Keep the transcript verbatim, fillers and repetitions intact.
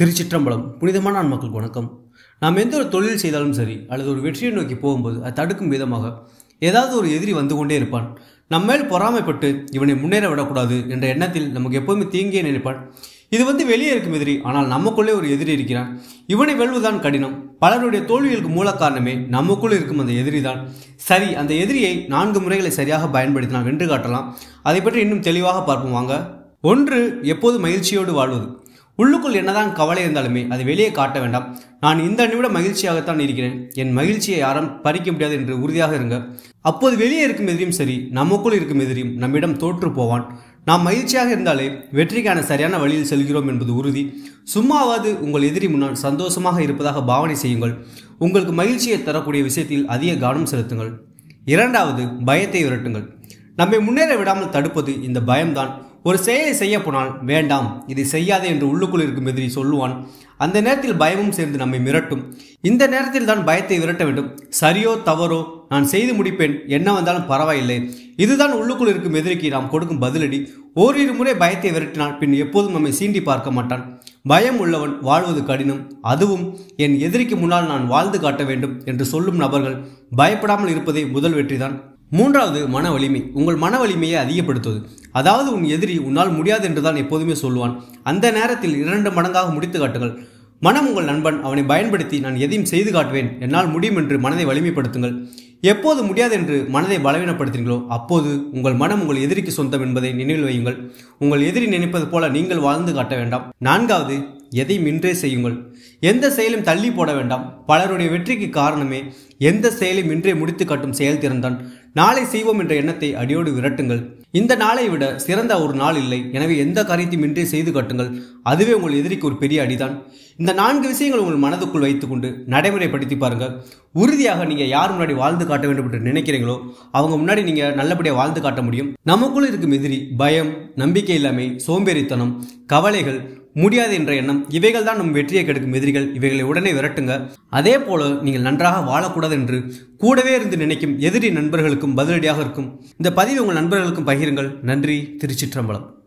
திருச்சிற்றம்பலம் புனிதமான மக்களுக்கு வணக்கம். நாம் எந்த ஒரு தொழில் செய்தாலும் சரி அல்லது ஒரு வெற்றியை நோக்கி போகும்போது அது தடுக்கும் விதமாக ஏதாவது ஒரு எதிரி வந்து கொண்டே இருப்பான். நம்ம மேல் பொறாமைப்பட்டு இவனை முன்னேற விடக்கூடாது என்ற எண்ணத்தில் நமக்கு எப்போதுமே தீங்கியே நினைப்பான். இது வந்து வெளியே இருக்கும் எதிரி, ஆனால் நமக்குள்ளே ஒரு எதிரி இருக்கிறான். இவனை வெல்வதுதான் கடினம். பலருடைய தோல்விகளுக்கு மூல காரணமே நமக்குள் இருக்கும் அந்த எதிரி தான். சரி, அந்த எதிரியை நான்கு முறைகளை சரியாக பயன்படுத்தினால் வென்று காட்டலாம். அதை பற்றி இன்னும் தெளிவாக பார்ப்போம் வாங்க. ஒன்று, எப்போது மகிழ்ச்சியோடு வாழ்வது. உள்ளுக்குள் என்னதான் கவலை இருந்தாலுமே அதை வெளியே காட்ட வேண்டாம். நான் இந்த நிமிடம் மகிழ்ச்சியாகத்தான் இருக்கிறேன், என் மகிழ்ச்சியை யாரும் பறிக்க முடியாது என்று உறுதியாக இருங்க. அப்போது வெளியே இருக்கும் எதிரியும் சரி, நமக்குள் இருக்கும் எதிரியும் நம்மிடம் தோற்று போவான். நாம் மகிழ்ச்சியாக இருந்தாலே வெற்றிக்கான சரியான வழியில் செல்கிறோம் என்பது உறுதி. சும்மாவது உங்கள் எதிரி முன்னால் சந்தோஷமாக இருப்பதாக பாவனை செய்யுங்கள். உங்களுக்கு மகிழ்ச்சியை தரக்கூடிய விஷயத்தில் அதிக கவனம் செலுத்துங்கள். இரண்டாவது, பயத்தை விரட்டுங்கள். நம்மை முன்னேற விடாமல் தடுப்பது இந்த பயம்தான். ஒரு செயலை செய்ய போனால் வேண்டாம், இதை செய்யாதே என்று உள்ளுக்குள் இருக்கும் எதிரி சொல்லுவான். அந்த நேரத்தில் பயமும் சேர்ந்து நம்மை மிரட்டும். இந்த நேரத்தில் தான் பயத்தை விரட்ட வேண்டும். சரியோ தவறோ நான் செய்து முடிப்பேன், என்ன வந்தாலும் பரவாயில்லை. இதுதான் உள்ளுக்குள் இருக்கும் எதிரிக்கு நாம் கொடுக்கும் பதிலடி. ஓரிரு முறை பயத்தை விரட்டினால் பின் எப்போதும் நம்மை சீண்டி பார்க்க மாட்டான். பயம் உள்ளவன் வாழ்வது கடினம். அதுவும் என் எதிரிக்கு முன்னால் நான் வாழ்ந்து காட்ட வேண்டும் என்று சொல்லும் நபர்கள் பயப்படாமல் இருப்பதே முதல் வெற்றிதான். மூன்றாவது, மன வலிமை. உங்கள் மன வலிமையை அதிகப்படுத்துவது. அதாவது உன் எதிரி உன்னால் முடியாது என்றுதான் எப்போதுமே சொல்லுவான். அந்த நேரத்தில் இரண்டு மடங்காக முடித்து காட்டுங்கள். மனம் உங்கள் நண்பன். அவனை பயன்படுத்தி நான் எதையும் செய்து காட்டுவேன், என்னால் முடியும் என்று மனதை வலிமைப்படுத்துங்கள். எப்போது முடியாது என்று மனதை பலவீனப்படுத்துகிறீங்களோ அப்போது உங்கள் மனம் உங்கள் எதிரிக்கு சொந்தம் என்பதை நினைவில் வையுங்கள். உங்கள் எதிரி நினைப்பது போல நீங்கள் வாழ்ந்து காட்ட வேண்டாம். நான்காவது, எதையும் இன்றே செய்யுங்கள். எந்த செயலும் தள்ளி போட வேண்டாம். பலருடைய வெற்றிக்கு காரணமே எந்த செயலையும் இன்றே முடித்து காட்டும் செயல்திறன்தான். நாளை செய்வோம் என்ற எண்ணத்தை அடியோடு விரட்டுங்கள். இந்த நாளை விட சிறந்த ஒரு நாள் இல்லை, எனவே எந்த காரியத்தையும் இன்றே செய்து காட்டுங்கள். அதுவே உங்கள் எதிரிக்கு ஒரு பெரிய அடிதான். இந்த நான்கு விஷயங்கள் உங்கள் மனதுக்குள் வைத்துக்கொண்டு நடைமுறைப்படுத்தி பாருங்கள். உறுதியாக நீங்கள் யார் முன்னாடி வாழ்ந்து காட்ட வேண்டும் என்று நினைக்கிறீங்களோ அவங்க முன்னாடி நீங்கள் நல்லபடியாக வாழ்ந்து காட்ட முடியும். நமக்குள் இருக்கும் எதிரி பயம், நம்பிக்கை இல்லாமை, சோம்பேறித்தனம், கவலைகள், முடியாது என்ற எண்ணம், இவைகள் தான் நம் வெற்றியை கெடுக்கும் எதிரிகள். இவைகளை உடனே விரட்டுங்க. அதே போல நீங்கள் நன்றாக வாழக்கூடாது என்று கூடவே இருந்து நினைக்கும் எதிரி நண்பர்களுக்கும் பதிலடியாக இருக்கும். இந்த பதிவை உங்கள் நண்பர்களுக்கும் பகிருங்கள். நன்றி. திருச்சிற்றம்பலம்.